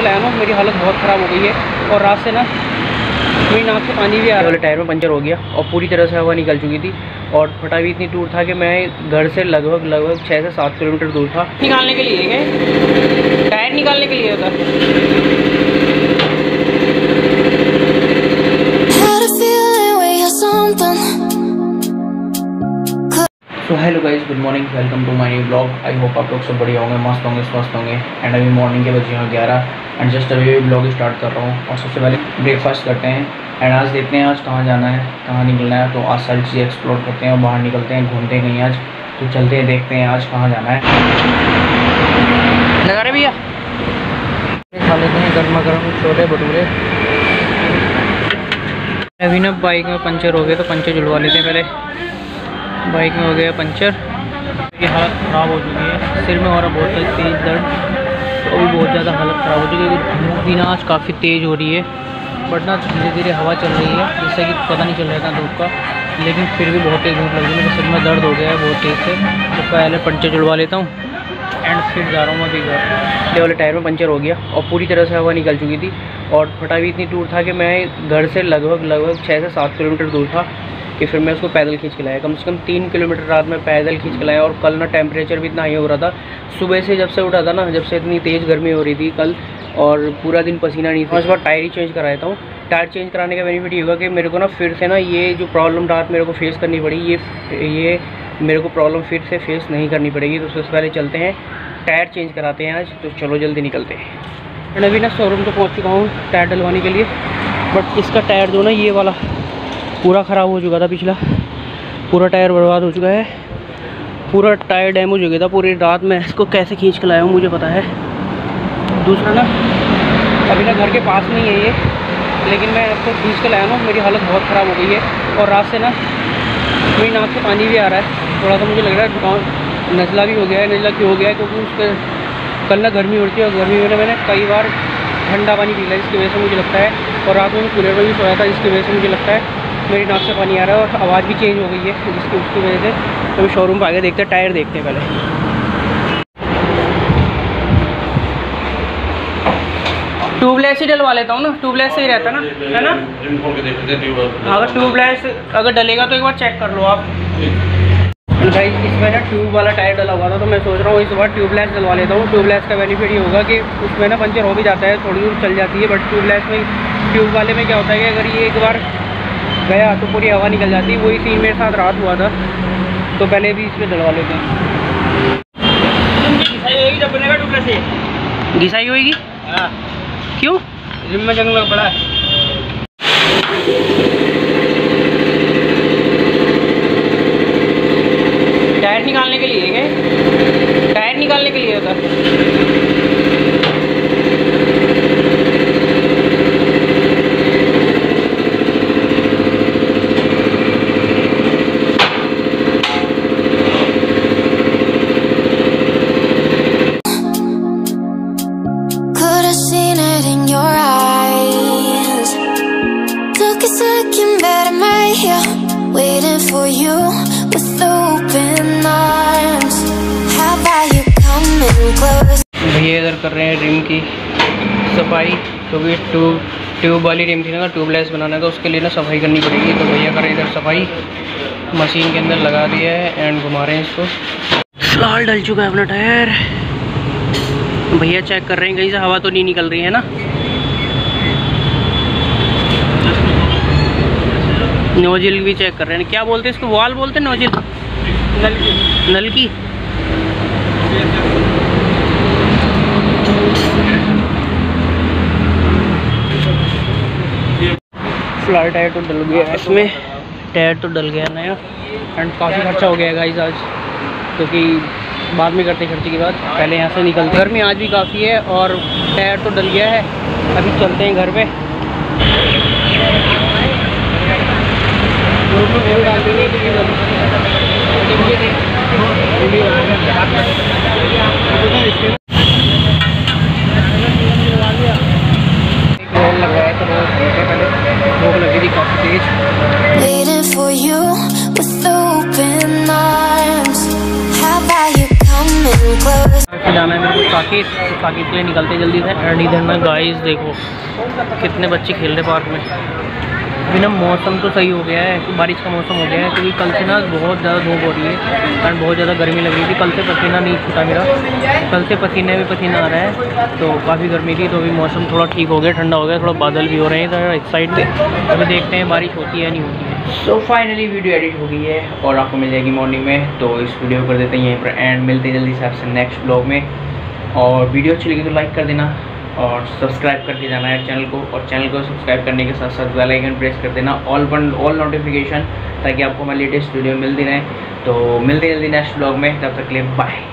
के लाया हूँ, मेरी हालत बहुत ख़राब हो गई है और रात से ना मेरी नाक से पानी भी आ रहा है। वाले टायर में पंचर हो गया और पूरी तरह से हवा निकल चुकी थी और फटा भी इतनी दूर था कि मैं घर से लगभग 6 से 7 किलोमीटर दूर था। निकालने के लिए गए, टायर निकालने के लिए होता। तो hello guys, good morning, welcome to my new blog. I hope आप लोग सब बढ़िया होंगे, मस्त होंगे, स्वस्थ होंगे। एंड अभी मॉर्निंग के बजे हैं 11 एंड जस्ट अभी ब्लॉग स्टार्ट कर रहा हूँ। और सबसे पहले ब्रेकफास्ट करते हैं एंड आज देखते हैं आज कहाँ जाना है, कहाँ निकलना है। तो आज सारी चीज़ें एक्सप्लोर करते हैं और बाहर निकलते हैं, घूमते हैं कहीं आज। तो चलते हैं, देखते हैं आज कहाँ जाना है। लगा रहे भैया, खा लेते हैं गर्मा गर्म छोले भटूरे। अभी ना बाइक में पंचर हो गया तो पंचर जुड़वा लेते हैं पहले। बाइक में हो गया पंचर, ये हालत ख़राब हो चुकी है, सिर में हो रहा बहुत तेज़ दर्द, तो अभी बहुत ज़्यादा हालत ख़राब हो चुकी है। धूप भी ना आज काफ़ी तेज़ हो रही है, बट ना धीरे धीरे हवा चल रही है जिससे कि पता नहीं चल रहा था धूप का, लेकिन फिर भी बहुत तेज़ धूप लग रही है। मेरे सिर में दर्द हो गया है बहुत तेज़ से, तो पहले पंचर जुड़वा लेता हूँ एंड फिर जा रहा हूँ अभी घर। ये वाले टायर में पंचर हो गया और पूरी तरह से हवा निकल चुकी थी और फटा भी इतनी दूर था कि मैं घर से लगभग 6 से 7 किलोमीटर दूर था कि फिर मैं उसको पैदल खींच के लाया। कम से कम 3 किलोमीटर रात में पैदल खींच के लाया। और कल ना टेम्परेचर भी इतना हाई हो रहा था, सुबह से जब से उठा था ना, जब से इतनी तेज़ गर्मी हो रही थी कल, और पूरा दिन पसीना नहीं था। उस बार टायर ही चेंज कराया था। टायर चेंज कराने का बेनिफिट ये होगा कि मेरे को ना फिर से ना ये जो प्रॉब्लम रात मेरे को फेस करनी पड़ी, ये मेरे को प्रॉब्लम फिर से फेस नहीं करनी पड़ेगी। तो सबसे पहले चलते हैं, टायर चेंज कराते हैं आज। तो चलो जल्दी निकलते हैं। मैं अभी ना शोरूम तो पहुँच चुका हूँ टायर डलवाने के लिए, बट इसका टायर जो ना ये वाला पूरा ख़राब हो चुका था, पिछला पूरा टायर बर्बाद हो चुका है, पूरा टायर डैमेज हो गया था। पूरी रात में इसको कैसे खींच के लाया हूँ मुझे पता है। दूसरा ना अभी ना घर के पास नहीं है ये, लेकिन मैं इसको खींच के लाया हूँ, मेरी हालत बहुत ख़राब हो गई है और रात से ना मेरी नाक से पानी भी आ रहा है थोड़ा सा। मुझे लग रहा है जुकाम, नज़ला भी हो गया है। नज़ला क्यों हो गया है? क्योंकि उसके कल ना गर्मी उड़ती है और गर्मी में मैंने कई बार ठंडा पानी पी लिया, जिसकी वजह से मुझे लगता है, और रात में कूलर में भी सोया था, जिसकी वजह से मुझे लगता है मेरी नाक से पानी आ रहा है और आवाज़ भी चेंज हो गई है उसकी वजह से। तो शोरूम पर आगे देखते हैं, टायर देखते हैं पहले। ट्यूबलेस ही डलवा लेता हूँ ना, ट्यूबलेस से ही रहता ना, है ना? अगर ट्यूबलेस अगर डलेगा तो एक बार चेक कर लो आप। गाइस इसमें ना ट्यूब वाला टायर डला हुआ था, तो मैं सोच रहा हूँ इस बार ट्यूबलेस डलवा लेता हूँ। ट्यूबलेस का बेनिफिट ये होगा कि उसमें ना पंचर हो भी जाता है, थोड़ी दूर चल जाती है, बट ट्यूबलेस में, ट्यूब वाले में क्या होता है कि अगर ये एक बार गया तो पूरी हवा निकल जाती है। वही सीन मेरे साथ रात हुआ था, तो पहले भी इसमें डलवा लेते हैं। घिसाई होगी जब बनेगा ट्यूबलेस से, घिसाई होगी। हाँ, क्यों? जिम में जंग लग पड़ा है। टायर निकालने के लिए गए, टायर निकालने के लिए होता। भैया इधर कर रहे हैं रिम की सफाई, क्योंकि ट्यूब वाली रिम थी ना, ट्यूबलेस बनाना है तो उसके लिए ना सफाई करनी पड़ेगी। तो भैया कर रहे हैं इधर सफाई, मशीन के अंदर लगा दिया है एंड घुमा रहे हैं इसको। फिलहाल डल चुका है अपना टायर। भैया चेक कर रहे हैं कहीं से हवा तो नहीं निकल रही है ना। नोजिल भी चेक कर रहे हैं, क्या बोलते हैं इसको, वॉल बोलते हैं, नोजिल, नल की। फिलहाल टायर तो डल गया है इसमें, टायर तो डल गया नया एंड काफ़ी खर्चा हो गया गाइस आज, क्योंकि बाद में करते खर्चे की बात, पहले यहाँ से निकलते। गर्मी आज भी काफ़ी है और टायर तो डल गया है। अभी चलते हैं घर पे। लगाया तो पहले भूख लगी थी काफ़ी तेज। जाना है मेरे को 7 के साकिब के लिए निकलते जल्दी से। एंड इधर में गाइस देखो कितने बच्चे खेल रहे पार्क में। अभी ना मौसम तो सही हो गया है, बारिश का मौसम हो गया है, क्योंकि कल से ना बहुत ज़्यादा धूप हो रही है और बहुत ज़्यादा गर्मी लग रही थी। कल से पसीना नहीं छूटा मेरा, कल से पसीने में पसीना आ रहा है, तो काफ़ी गर्मी थी। तो अभी मौसम थोड़ा ठीक हो गया, ठंडा हो गया, थोड़ा बादल भी हो रहे हैं इधर एक साइड पे। अभी देखते हैं बारिश होती है या नहीं होती है। सो फाइनली वीडियो एडिट हो गई है और आपको मिल जाएगी मॉर्निंग में। तो इस वीडियो कर देते हैं यहीं पर एंड, मिलते हैं जल्दी से आपसे नेक्स्ट ब्लॉग में। और वीडियो अच्छी लगी तो लाइक कर देना और सब्सक्राइब करके जाना है चैनल को, और चैनल को सब्सक्राइब करने के साथ साथ बेल आइकन प्रेस कर देना ऑल नोटिफिकेशन, ताकि आपको हमारी लेटेस्ट वीडियो मिलती रहे। तो मिलते हैं जल्दी नेक्स्ट ब्लॉग में, तब तक के लिए बाय।